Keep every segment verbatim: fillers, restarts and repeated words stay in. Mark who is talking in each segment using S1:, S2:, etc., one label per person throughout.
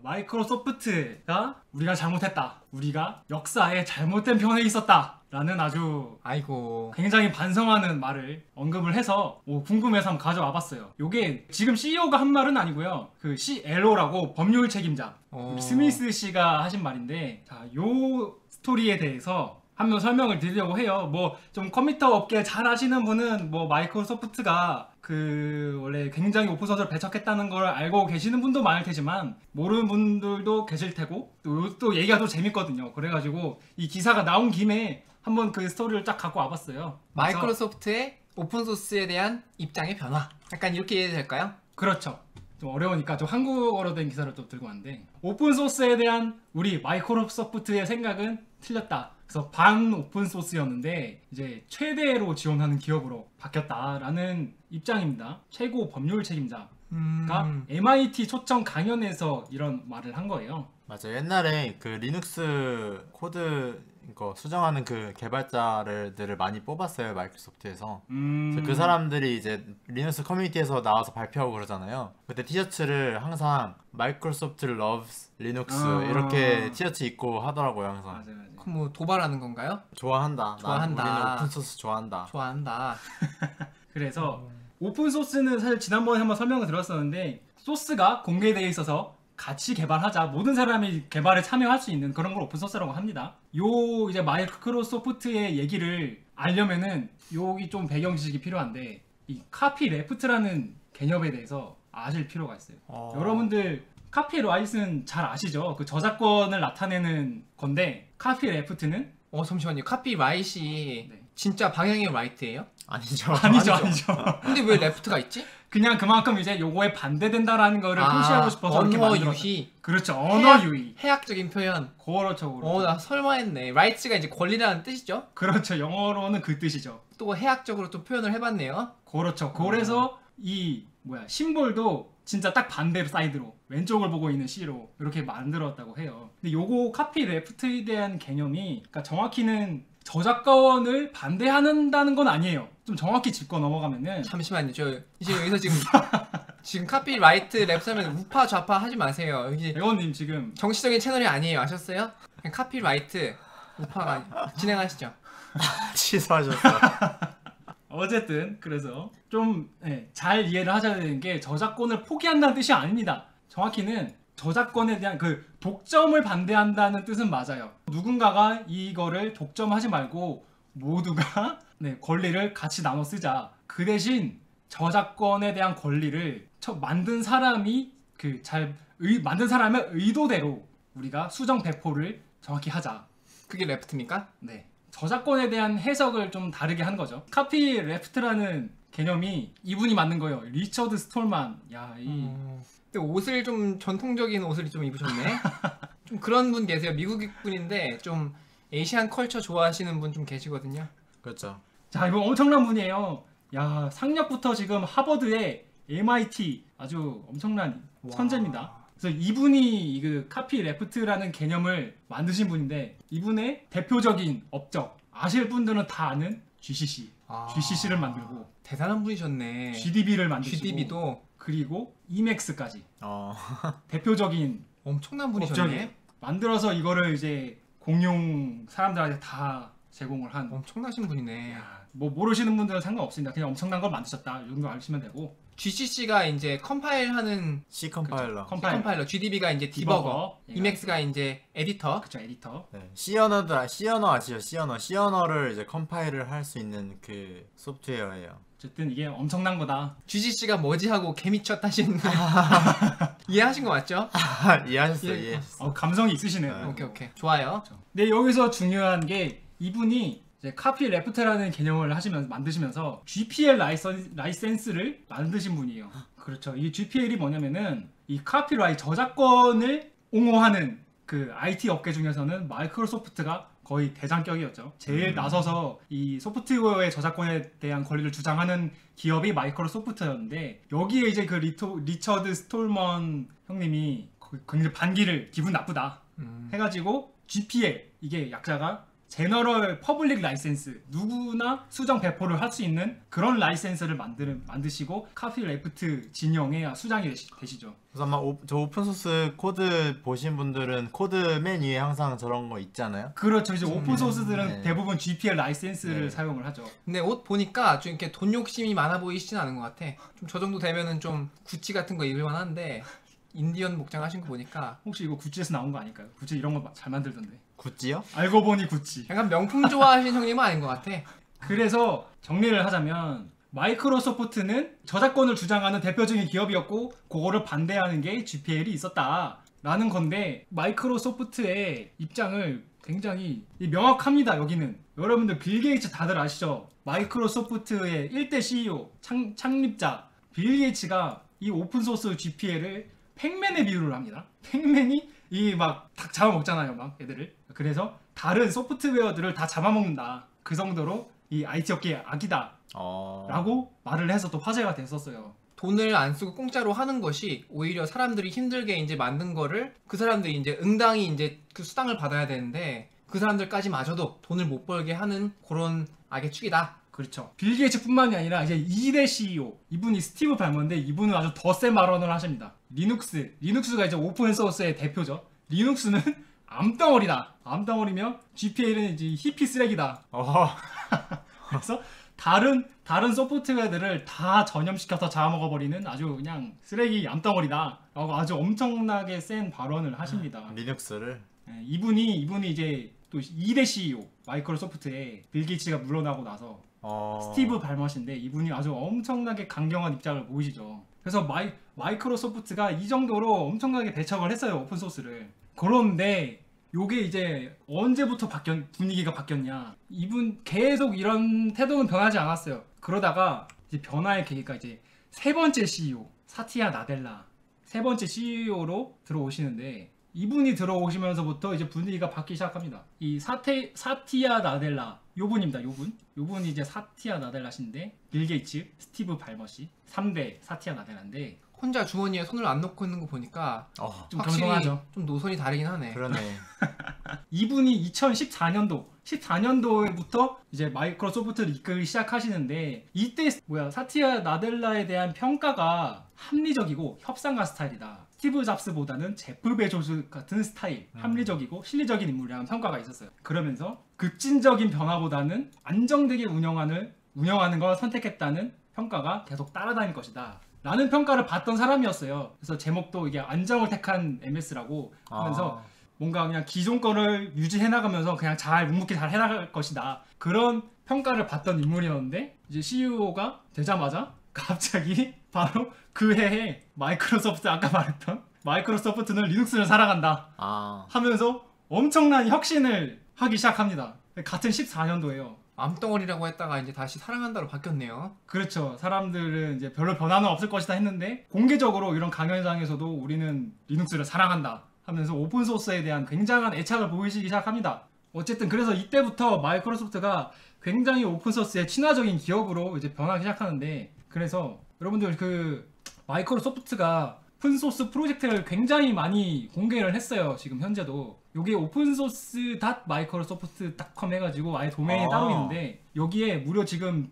S1: 마이크로소프트가 우리가 잘못했다, 우리가 역사에 잘못된 편에 있었다 라는 아주
S2: 아이고
S1: 굉장히 반성하는 말을 언급을 해서 오, 궁금해서 한번 가져와 봤어요. 요게 지금 씨이오가 한 말은 아니고요, 그 씨엘오라고 법률 책임자
S2: 어...
S1: 스미스 씨가 하신 말인데, 자, 요 스토리에 대해서 한번 설명을 드리려고 해요. 뭐 좀 컴퓨터 업계 잘 아시는 분은 뭐 마이크로소프트가 그 원래 굉장히 오픈소스를 배척했다는 걸 알고 계시는 분도 많을 테지만 모르는 분들도 계실 테고, 또, 또 얘기가 또 재밌거든요. 그래가지고 이 기사가 나온 김에 한번 그 스토리를 딱 갖고 와봤어요.
S2: 마이크로소프트의 오픈소스에 대한 입장의 변화, 약간 이렇게 이해해도 될까요?
S1: 그렇죠. 좀 어려우니까 좀 한국어로 된 기사를 또 들고 왔는데, 오픈소스에 대한 우리 마이크로소프트의 생각은 틀렸다. 그래서 반 오픈소스였는데 이제 최대로 지원하는 기업으로 바뀌었다라는 입장입니다. 최고 법률 책임자가 음... 엠아이티 초청 강연에서 이런 말을 한 거예요.
S3: 맞아요. 옛날에 그 리눅스 코드 이거 수정하는 그 개발자들을 많이 뽑았어요, 마이크로소프트에서.
S1: 음...
S3: 그래서 그 사람들이 이제 리눅스 커뮤니티에서 나와서 발표하고 그러잖아요. 그때 티셔츠를 항상 마이크로소프트 loves 리눅스 아... 이렇게 티셔츠 입고 하더라고요, 항상.
S1: 맞아요, 맞아요.
S2: 그럼 뭐 도발하는 건가요?
S3: 좋아한다.
S2: 좋아한다.
S3: 난 우리는 오픈소스 좋아한다.
S2: 좋아한다.
S1: 그래서 음... 오픈소스는 사실 지난번에 한번 설명을 드렸었는데, 소스가 공개되어 있어서 같이 개발하자, 모든 사람이 개발에 참여할 수 있는 그런 걸 오픈소스라고 합니다. 요 이제 마이크로소프트의 얘기를 알려면은 여기 좀 배경 지식이 필요한데, 이 카피 레프트라는 개념에 대해서 아실 필요가 있어요. 어... 여러분들 카피 라이트는 잘 아시죠? 그 저작권을 나타내는 건데, 카피 레프트는
S2: 어 잠시만요. 카피 라이트이 네. 진짜 방향의 라이트예요?
S3: 아니죠.
S1: 아니죠, 아니죠.
S2: 근데 왜 레프트가 있지?
S1: 그냥 그만큼 이제 요거에 반대된다라는 거를 아, 표시하고 싶어서 이렇게 만들었어요.
S2: 유희.
S1: 그렇죠. 언어 유희.
S2: 해학적인 표현.
S1: 그렇죠, 그렇죠.
S2: 어, 나 설마 했네. rights가 이제 권리라는 뜻이죠?
S1: 그렇죠. 영어로는 그 뜻이죠.
S2: 또 해학적으로 또 표현을 해봤네요.
S1: 그렇죠. 그래서 음. 이 뭐야 심볼도 진짜 딱 반대로 사이드로 왼쪽을 보고 있는 C로 이렇게 만들었다고 해요. 근데 요거 카피 레프트에 대한 개념이, 그러니까 정확히는 저작권을 반대한다는 건 아니에요. 좀 정확히 짚고 넘어가면은,
S2: 잠시만요. 저 이제 여기서 지금 지금 카피라이트 랩하면 우파 좌파 하지 마세요. 여기
S1: 배원님 지금
S2: 정치적인 채널이 아니에요. 아셨어요? 그냥 카피라이트 우파가 진행하시죠.
S3: 취소하셨어요.
S1: 어쨌든 그래서 좀 잘 네, 이해를 하셔야 되는 게, 저작권을 포기한다는 뜻이 아닙니다. 정확히는 저작권에 대한 그 독점을 반대한다는 뜻은 맞아요. 누군가가 이거를 독점하지 말고 모두가 네, 권리를 같이 나눠 쓰자. 그 대신 저작권에 대한 권리를 만든 사람이 그 잘 만든 사람의 의도대로 우리가 수정 배포를 정확히 하자.
S2: 그게 레프트입니까?
S1: 네. 저작권에 대한 해석을 좀 다르게 한 거죠. 카피 레프트라는 개념이 이분이 만든 거예요. 리처드 스톨만. 야, 이
S2: 음... 근데 옷을 좀 전통적인 옷을 좀 입으셨네. 좀 그런 분 계세요. 미국 분인데 좀 에이시안 컬처 좋아하시는 분 좀 계시거든요.
S3: 그렇죠.
S1: 자, 이거 엄청난 분이에요. 야, 상력부터 지금 하버드에 엠아이티 아주 엄청난 와. 천재입니다. 그래서 이분이 그 카피 레프트라는 개념을 만드신 분인데, 이분의 대표적인 업적 아실 분들은 다 아는 지씨씨. 아. 지씨씨를 만들고
S2: 대단한 분이셨네.
S1: 지디비를 만드시고
S2: 지디비도
S1: 그리고 이맥스까지
S3: 어.
S1: 대표적인
S2: 엄청난 분이셨네.
S1: 만들어서 이거를 이제 공용 사람들한테 다 제공을 한
S2: 엄청나신 분이네.
S1: 야, 뭐 모르시는 분들은 상관없습니다. 그냥 엄청난 걸 만드셨다, 이 정도 아시면 되고.
S2: 지씨씨가 이제 컴파일하는
S3: C 컴파일러.
S1: 컴파일러.
S2: 컴파일러. 지디비가 이제 디버거. 디버거. 이맥스가 이제 에디터.
S1: 그쵸, 에디터.
S3: 네. C 언어도 C 언어 아시죠? C 언어. C 언어를 이제 컴파일을 할 수 있는 그 소프트웨어예요.
S1: 어쨌든 이게 엄청난 거다.
S2: 지씨씨가 뭐지 하고 개미쳤 하시는 이해하신 거 맞죠?
S3: 이해하셨어요.
S1: 예.
S3: 예.
S1: 어, 감성이 있으시네요.
S2: 네. 오케이 오케이. 좋아요.
S1: 그렇죠. 근데 여기서 중요한 게, 이분이 이제 카피 레프트라는 개념을 하시면서 만드시면서 지피엘 라이선, 라이센스를 만드신 분이에요. 그렇죠. 이 지피엘이 뭐냐면은 이 카피라이트 저작권을 옹호하는 그 아이티 업계 중에서는 마이크로소프트가 거의 대장격이었죠. 제일 음. 나서서 이 소프트웨어의 저작권에 대한 권리를 주장하는 기업이 마이크로소프트였는데, 여기에 이제 그 리토, 리처드 스톨먼 형님이 굉장히 반기를, 기분 나쁘다 음. 해가지고 지피엘, 이게 약자가 제너럴 퍼블릭 라이센스, 누구나 수정 배포를 할 수 있는 그런 라이센스를 만드는, 만드시고 카피 레프트 진영의 수장이 되시, 되시죠.
S3: 그래서 아마 오, 저 오픈소스 코드 보신 분들은 코드 맨 위에 항상 저런 거 있잖아요.
S1: 그렇죠. 이제 오픈 소스들은
S3: 네.
S1: 대부분 지피엘 라이센스를
S3: 네.
S1: 사용을 하죠.
S2: 근데 옷 보니까 좀 이렇게 돈 욕심이 많아 보이시진 않은 것 같아. 좀 저 정도 되면은 좀 구찌 같은 거 입을 만한데 인디언 복장 하신 거 보니까
S1: 혹시 이거 구찌에서 나온 거 아닐까요? 구찌 이런 거 잘 만들던데.
S3: 구찌요?
S1: 알고 보니 구찌.
S2: 약간 명품 좋아하시는 형님은 아닌 것 같아.
S1: 그래서 정리를 하자면 마이크로소프트는 저작권을 주장하는 대표적인 기업이었고 그거를 반대하는 게 지피엘이 있었다라는 건데 마이크로소프트의 입장을 굉장히 명확합니다. 여기는 여러분들 빌 게이츠 다들 아시죠? 마이크로소프트의 일대 씨이오 창, 창립자 빌 게이츠가 이 오픈소스 지피엘을 팩맨에 비유를 합니다. 팩맨이 이 막 닭 잡아먹잖아요, 막 애들을. 그래서 다른 소프트웨어들을 다 잡아먹는다. 그 정도로 이 아이티 업계의 악이다.
S3: 어...
S1: 라고 말을 해서 또 화제가 됐었어요.
S2: 돈을 안 쓰고 공짜로 하는 것이 오히려 사람들이 힘들게 이제 만든 거를 그 사람들이 이제 응당이 이제 그 수당을 받아야 되는데 그 사람들까지마저도 돈을 못 벌게 하는 그런 악의 축이다.
S1: 그렇죠. 빌 게이츠뿐만이 아니라 이제 이대 씨이오 이분이 스티브 발머인데 이분은 아주 더 센 발언을 하십니다. 리눅스, 리눅스가 이제 오픈 소스의 대표죠. 리눅스는 암덩어리다. 암덩어리며 지피엘은 이제 히피 쓰레기다.
S3: 어...
S1: 그래서 다른 다른 소프트웨어들을 다 전염시켜서 잡아먹어버리는 아주 그냥 쓰레기 암덩어리다. 라고 아주 엄청나게 센 발언을 하십니다.
S3: 리눅스를
S1: 네, 이분이 이분이 이제 또 이대 씨이오 마이크로소프트에 빌 게이츠가 물러나고 나서
S3: 어...
S1: 스티브 발머신데 이분이 아주 엄청나게 강경한 입장을 보이시죠. 그래서 마이, 마이크로소프트가 이 정도로 엄청나게 배척을 했어요. 오픈소스를. 그런데 요게 이제 언제부터 바뀌었, 분위기가 바뀌었냐. 이분 계속 이런 태도는 변하지 않았어요. 그러다가 이제 변화의 계기가 이제 세 번째 씨이오 사티아 나델라 세 번째 씨이오로 들어오시는데 이분이 들어오시면서부터 이제 분위기가 바뀌기 시작합니다. 이 사테, 사티아 나델라 요분입니다. 요분 요분이 이제 사티아 나델라신데 빌 게이츠, 스티브 발머시 삼 대 사티아 나델라인데
S2: 혼자 주머니에 손을 안 넣고 있는 거 보니까
S3: 어...
S1: 좀
S2: 확실히
S1: 겸손하죠.
S2: 좀 노선이 다르긴 하네.
S3: 그러네.
S1: 이분이 이천십사 년도 십사 년도부터 이제 마이크로소프트를 이끌기 시작하시는데 이때 뭐야 사티아 나델라에 대한 평가가 합리적이고 협상가 스타일이다. 스티브 잡스보다는 제프 베조스 같은 스타일,
S3: 음.
S1: 합리적이고 실리적인 인물이라는 평가가 있었어요. 그러면서 급진적인 변화보다는 안정되게 운영하는 운영하는 걸 선택했다는 평가가 계속 따라다닐 것이다. 라는 평가를 받던 사람이었어요. 그래서 제목도 이게 안정을 택한 엠에스라고 하면서
S3: 아...
S1: 뭔가 그냥 기존 거를 유지해 나가면서 그냥 잘 묵묵히 잘 해나갈 것이다. 그런 평가를 받던 인물이었는데 이제 씨이오가 되자마자 갑자기 바로 그 해에 마이크로소프트 아까 말했던 마이크로소프트는 리눅스를 사랑한다
S3: 아...
S1: 하면서 엄청난 혁신을 하기 시작합니다. 같은 십사 년도에요.
S2: 암덩어리라고 했다가 이제 다시 사랑한다로 바뀌었네요.
S1: 그렇죠. 사람들은 이제 별로 변화는 없을 것이다 했는데 공개적으로 이런 강연장에서도 우리는 리눅스를 사랑한다 하면서 오픈소스에 대한 굉장한 애착을 보이시기 시작합니다. 어쨌든 그래서 이때부터 마이크로소프트가 굉장히 오픈소스의 친화적인 기업으로 이제 변하기 시작하는데 그래서 여러분들 그 마이크로소프트가 오픈소스 프로젝트를 굉장히 많이 공개를 했어요. 지금 현재도. 여기 오픈소스 닷 마이크로소프트 닷컴 해가지고 아예 도메인이
S3: 아.
S1: 따로 있는데 여기에 무려 지금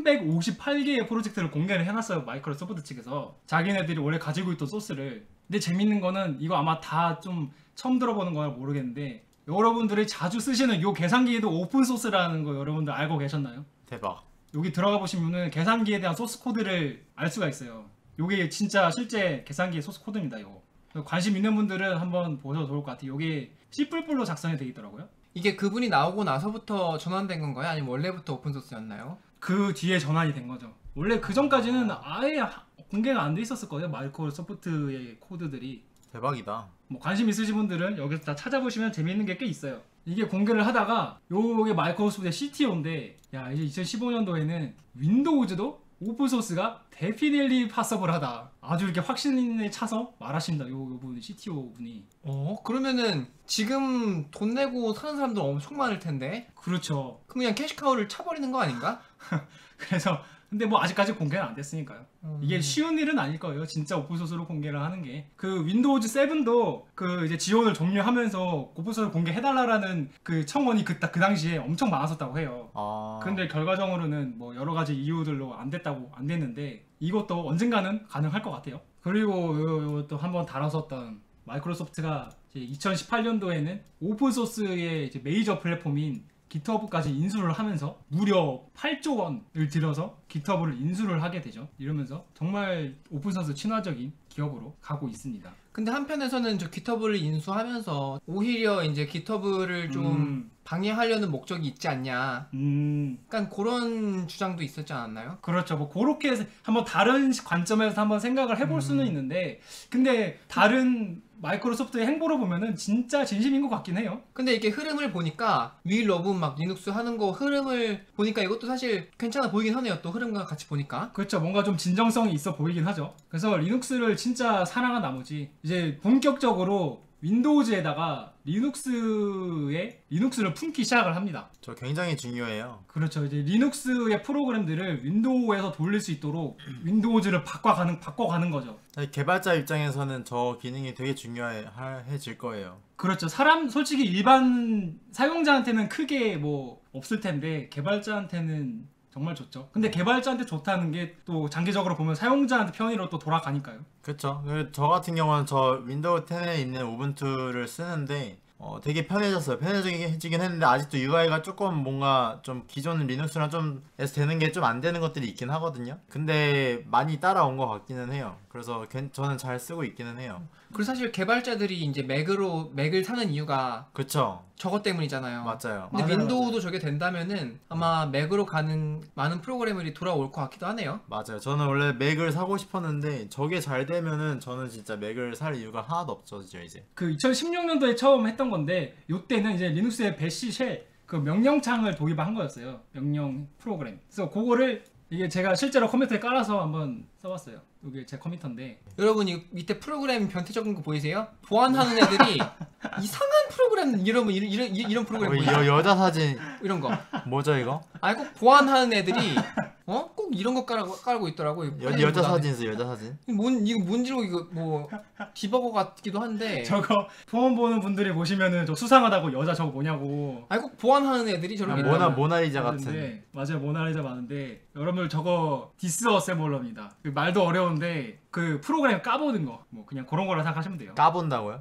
S1: 천백오십팔 개의 프로젝트를 공개를 해놨어요. 마이크로소프트 측에서. 자기네들이 원래 가지고 있던 소스를. 근데 재밌는 거는 이거 아마 다 좀 처음 들어보는 거라 모르겠는데 여러분들이 자주 쓰시는 요 계산기에도 오픈소스라는 거 여러분들 알고 계셨나요?
S3: 대박.
S1: 여기 들어가 보시면은 계산기에 대한 소스 코드를 알 수가 있어요. 요게 진짜 실제 계산기의 소스 코드입니다. 이거 관심 있는 분들은 한번 보셔도 좋을 것 같아요. 요게 씨 로 작성이 되어 있더라고요.
S2: 이게 그분이 나오고 나서부터 전환된 건가요? 아니면 원래부터 오픈소스였나요?
S1: 그 뒤에 전환이 된 거죠. 원래 그 전까지는 아예 공개가 안 돼 있었을 거예요. 마이크로소프트의 코드들이.
S3: 대박이다.
S1: 뭐 관심 있으신 분들은 여기서 다 찾아보시면 재미있는 게 꽤 있어요. 이게 공개를 하다가 요게 마이크로소프트의 씨티오인데 야 이제 이천십오 년도에는 윈도우즈도 오픈소스가 데피닐리 파서블하다. 아주 이렇게 확신에 차서 말하십니다. 요, 요 분 씨티오 분이.
S2: 어? 그러면은 지금 돈 내고 사는 사람들 엄청 많을 텐데
S1: 그렇죠.
S2: 그럼 그냥 캐시카우를 차버리는 거 아닌가?
S1: 그래서 근데 뭐 아직까지 공개는 안 됐으니까요.
S2: 음.
S1: 이게 쉬운 일은 아닐 거예요. 진짜 오픈소스로 공개를 하는 게. 그 윈도우즈 세븐도 그 이제 지원을 종료하면서 오픈소스 공개해달라라는 그 청원이 그, 그 당시에 엄청 많았었다고 해요.
S3: 아.
S1: 근데 결과적으로는 뭐 여러 가지 이유들로 안 됐다고 안 됐는데 이것도 언젠가는 가능할 것 같아요. 그리고 또 한번 다뤘었던 마이크로소프트가 이제 이천십팔 년도에는 오픈소스의 이제 메이저 플랫폼인 깃허브까지 인수를 하면서 무려 팔조 원을 들여서 깃허브를 인수를 하게 되죠. 이러면서 정말 오픈소스 친화적인 기업으로 가고 있습니다.
S2: 근데 한편에서는 저 깃허브를 인수하면서 오히려 이제 깃허브를 좀
S1: 음,
S2: 방해하려는 목적이 있지 않냐.
S1: 음,
S2: 약간 그런 주장도 있었지 않았나요?
S1: 그렇죠. 뭐 그렇게 해서 한번 다른 관점에서 한번 생각을 해볼 수는
S2: 음.
S1: 있는데, 근데 다른 마이크로소프트의 행보를 보면은 진짜 진심인 것 같긴 해요.
S2: 근데 이게 흐름을 보니까 위 러브 막 리눅스 하는 거 흐름을 보니까 이것도 사실 괜찮아 보이긴 하네요. 또 흐름과 같이 보니까.
S1: 그렇죠. 뭔가 좀 진정성이 있어 보이긴 하죠. 그래서 리눅스를 진짜 사랑한 나머지 이제 본격적으로 윈도우즈에다가 리눅스에 리눅스를 품기 시작을 합니다.
S3: 저 굉장히 중요해요.
S1: 그렇죠. 이제 리눅스의 프로그램들을 윈도우에서 돌릴 수 있도록 윈도우즈를 바꿔가는 바꿔가는 거죠.
S3: 사실 개발자 입장에서는 저 기능이 되게 중요해질 거예요.
S1: 그렇죠. 사람 솔직히 일반 사용자한테는 크게 뭐 없을 텐데 개발자한테는 정말 좋죠. 근데 개발자한테 좋다는 게 또 장기적으로 보면 사용자한테 편의로 또 돌아가니까요.
S3: 그렇죠. 저 같은 경우는 저 윈도우 텐에 있는 우분투를 쓰는데 어, 되게 편해졌어요. 편해지긴 했는데 아직도 유아이가 조금 뭔가 좀 기존 리눅스랑 좀 에서 되는 게 좀 안 되는 것들이 있긴 하거든요. 근데 많이 따라온 것 같기는 해요. 그래서 괜- 저는 잘 쓰고 있기는 해요.
S2: 그리고 사실 개발자들이 이제 맥으로 맥을 사는 이유가
S3: 그쵸?
S2: 저것 때문이잖아요.
S3: 맞아요.
S2: 근데
S1: 맞아요,
S2: 윈도우도 저게 된다면은 아마 맥으로 가는 많은 프로그래머들이 돌아올 것 같기도 하네요.
S3: 맞아요. 저는 원래 맥을 사고 싶었는데 저게 잘 되면은 저는 진짜 맥을 살 이유가 하나도 없어지죠 이제.
S1: 그 이천십육 년도에 처음 했던 건데 요때는 이제 리눅스의 배시 쉘 그 명령창을 도입한 거였어요. 명령 프로그램. 그래서 그거를 이게 제가 실제로 컴퓨터에 깔아서 한번 써봤어요. 이게 제 컴퓨터인데
S2: 여러분 이 밑에 프로그램 변태 적은 거 보이세요? 보안하는 애들이 이상한 프로그램 이런 이런 이런, 이런 프로그램
S3: 어,
S2: 보이세요?
S3: 여, 여자 사진
S2: 이런 거.
S3: 뭐죠 이거?
S2: 아니 꼭 보안하는 애들이 어? 꼭 이런 거 깔고, 깔고 있더라고.
S3: 여, 여자 사진 있어 여자 사진.
S2: 뭔 이거 뭔지로 이거 뭐 디버거 같기도 한데.
S1: 저거 포함 보는 분들이 보시면은 저 수상하다고 여자 저거 뭐냐고
S2: 아니 꼭 보안하는 애들이 저렇게
S3: 아,
S2: 있다고.
S3: 모나 모나리자 같은.
S1: 하는데, 맞아요. 모나리자 많은데 여러분들 저거 디스 어셈블러입니다. 그 말도 어려운데 그 프로그램 까보는 거 뭐 그냥 그런 거라 생각하시면 돼요.
S3: 까본다고요?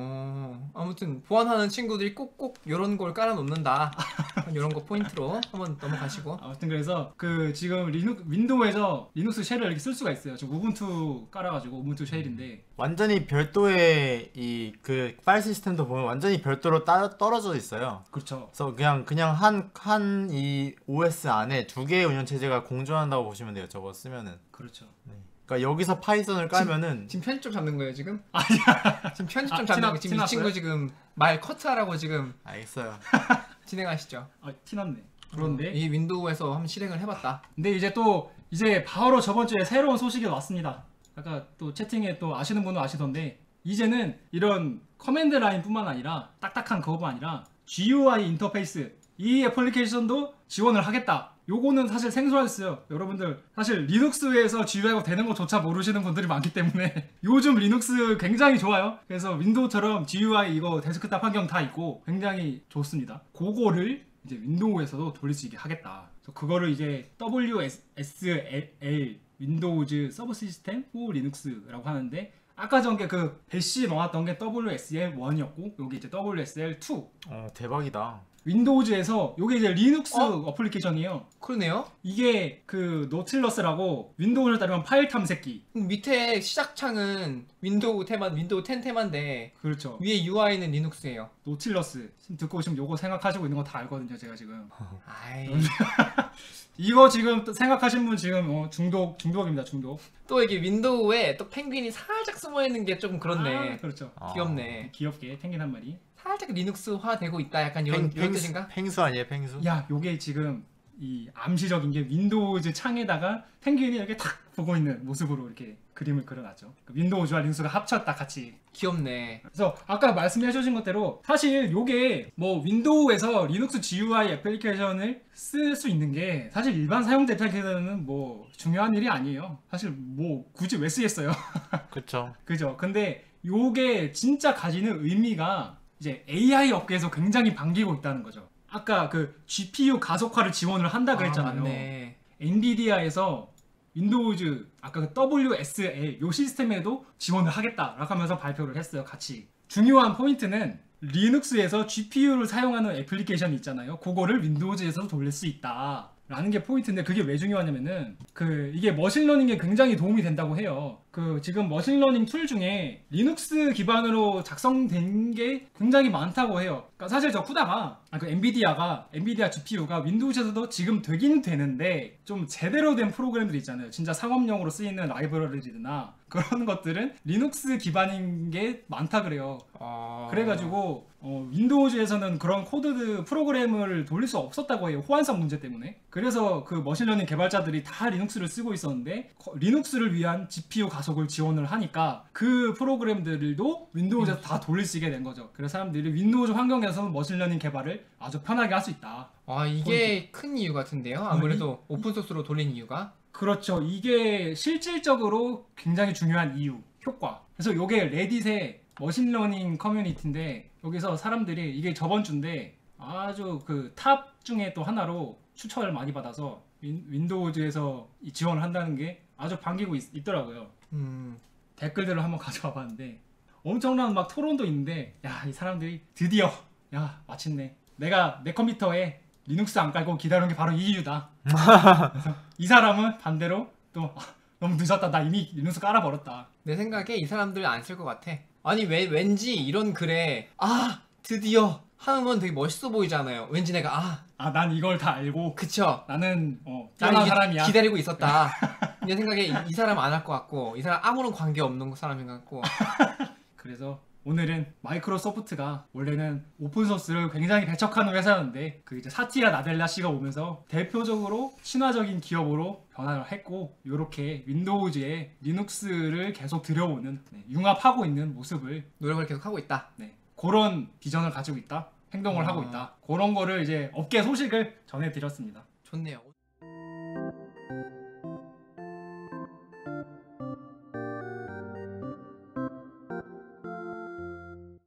S2: 어, 아무튼 보안하는 친구들이 꼭꼭 이런 걸 깔아 놓는다. 이런 거 포인트로 한번 넘어가시고.
S1: 아무튼 그래서 그 지금 리눅 윈도우에서 리눅스 쉘을 이렇게 쓸 수가 있어요. 지금 우분투 깔아가지고 우분투 쉘인데
S3: 완전히 별도의 이 그 파일 시스템도 보면 완전히 별도로 따, 떨어져 있어요.
S1: 그렇죠.
S3: 그래서 그냥 그냥 한 한 이 오에스 안에 두 개의 운영 체제가 공존한다고 보시면 돼요. 저거 쓰면은.
S1: 그렇죠.
S3: 그러니까 여기서 파이썬을 깔면은
S2: 지금 편집점 잡는 거예요 지금?
S1: 아니야.
S2: 지금 편집점
S1: 아,
S2: 잡는
S1: 티나-
S2: 거 지금 이
S1: 티났어요?
S2: 친구 지금 말 커트하라고 지금
S3: 알겠어요.
S2: 진행하시죠.
S1: 아, 티났네. 그런데
S2: 이 윈도우에서 한번 실행을 해봤다.
S1: 근데 이제 또 이제 바로 저번 주에 새로운 소식이 왔습니다. 아까 또 채팅에 또 아시는 분은 아시던데 이제는 이런 커맨드 라인뿐만 아니라 딱딱한 그거뿐만 아니라 지유아이 인터페이스 이 애플리케이션도 지원을 하겠다. 요거는 사실 생소했어요. 여러분들 사실 리눅스에서 지유아이가 되는 것조차 모르시는 분들이 많기 때문에 요즘 리눅스 굉장히 좋아요. 그래서 윈도우처럼 지유아이 이거 데스크탑 환경 다 있고 굉장히 좋습니다. 그거를 이제 윈도우에서도 돌릴 수 있게 하겠다. 그래서 그거를 이제 더블유 에스 엘 윈도우즈 서브 시스템 포 리눅스라고 하는데 아까 전에 그 배시 넣었던 게 더블유 에스 엘 원이었고 여기 이제 더블유 에스 엘 투
S3: 어 대박이다.
S1: 윈도우즈에서 요게 이제 리눅스
S2: 어?
S1: 어플리케이션이에요.
S2: 그러네요.
S1: 이게 그 노틸러스라고 윈도우를 따르면 파일 탐색기.
S2: 밑에 시작창은 윈도우 테마, 윈도우 텐 테마인데
S1: 그렇죠.
S2: 위에 유아이는 리눅스예요.
S1: 노틸러스. 지금 듣고 지금 요거 생각하시고 있는 거 다 알거든요, 제가 지금.
S2: 아이.
S1: 이거 지금 또 생각하신 분 지금 어, 중독 중독입니다, 중독.
S2: 또 이게 윈도우에 또 펭귄이 살짝 숨어 있는 게 조금 그렇네.
S1: 아, 그렇죠.
S3: 아.
S2: 귀엽네.
S1: 귀엽게 펭귄 한 마리.
S2: 살짝 리눅스화 되고 있다. 약간 이런,
S3: 팽,
S2: 이런
S3: 팽수,
S2: 뜻인가?
S3: 팽수 아니에요 팽수?
S1: 야, 요게 지금 이 암시적인 게 윈도우즈 창에다가 펭귄이 이렇게 탁 보고 있는 모습으로 이렇게 그림을 그려놨죠. 그 윈도우즈와 리눅스가 합쳤다 같이.
S2: 귀엽네.
S1: 그래서 아까 말씀해 주신 것대로 사실 요게 뭐 윈도우에서 리눅스 지유아이 애플리케이션을 쓸 수 있는 게 사실 일반 사용자 입장에서는 뭐 중요한 일이 아니에요. 사실 뭐 굳이 왜 쓰겠어요.
S3: 그쵸.
S1: 그죠? 근데 요게 진짜 가지는 의미가 이제 에이아이 업계에서 굉장히 반기고 있다는 거죠. 아까 그 지피유 가속화를 지원을 한다 그랬잖아요.
S2: 아, 맞네.
S1: 엔비디아에서 윈도우즈 아까 그 더블유에스엘 요 시스템에도 지원을 하겠다라고 하면서 발표를 했어요. 같이. 중요한 포인트는 리눅스에서 지피유를 사용하는 애플리케이션이 있잖아요. 그거를 윈도우즈에서도 돌릴 수 있다. 라는 게 포인트인데 그게 왜 중요하냐면은 그 이게 머신러닝에 굉장히 도움이 된다고 해요. 그 지금 머신러닝 툴 중에 리눅스 기반으로 작성된 게 굉장히 많다고 해요. 그러니까 사실 저 후다가 아, 그 엔비디아가 엔비디아 지피유가 윈도우즈에서도 지금 되긴 되는데 좀 제대로 된 프로그램들이 있잖아요. 진짜 상업용으로 쓰이는 라이브러리들이나 그런 것들은 리눅스 기반인 게 많다 그래요.
S2: 어...
S1: 그래가지고 어, 윈도우즈에서는 그런 코드 프로그램을 돌릴 수 없었다고 해요. 호환성 문제 때문에. 그래서 그 머신러닝 개발자들이 다 리눅스를 쓰고 있었는데 거- 리눅스를 위한 지피유 가속을 지원을 하니까 그 프로그램들도 윈도우즈에서 다 돌릴 수 있게 된 거죠. 그래서 사람들이 윈도우즈 환경에서는 머신러닝 개발을 아주 편하게 할 수 있다.
S2: 아 이게 큰 이유 같은데요. 아무래도 오픈소스로 돌린 이유가.
S1: 그렇죠. 이게 실질적으로 굉장히 중요한 이유, 효과. 그래서 이게 레딧의 머신러닝 커뮤니티인데 여기서 사람들이 이게 저번 주인데 아주 그 탑 중에 또 하나로 추천을 많이 받아서 윈, 윈도우즈에서 이 지원을 한다는 게 아주 반기고 있, 더라고요
S2: 음.
S1: 댓글들을 한번 가져와 봤는데 엄청난 막 토론도 있는데 야 이 사람들이 드디어 야 마침내 내가 내 컴퓨터에 리눅스 안 깔고 기다린 게 바로 이 이유다. 그래서 이 사람은 반대로 또 아, 너무 늦었다. 나 이미 리눅스 깔아버렸다.
S2: 내 생각에 이 사람들 안 쓸 것 같아. 아니 왜 왠지 이런 글에 아 드디어 하면 되게 멋있어 보이잖아요. 왠지 내가 아
S1: 아 난 이걸 다 알고
S2: 그쵸.
S1: 나는 어
S2: 나는
S1: 짠한
S2: 기-
S1: 사람이야.
S2: 기다리고 있었다. 내 생각에 이, 이 사람 안 할 것 같고 이 사람 아무런 관계 없는 사람인 것 같고.
S1: 그래서 오늘은 마이크로소프트가 원래는 오픈소스를 굉장히 배척하는 회사였는데 그 이제 사티아 나델라 씨가 오면서 대표적으로 친화적인 기업으로 변화를 했고 이렇게 윈도우즈에 리눅스를 계속 들여오는 네, 융합하고 있는 모습을
S2: 노력을 계속 하고 있다.
S1: 네, 그런 비전을 가지고 있다. 행동을
S2: 아.
S1: 하고 있다. 그런 거를 이제 업계 소식을 전해드렸습니다.
S2: 좋네요.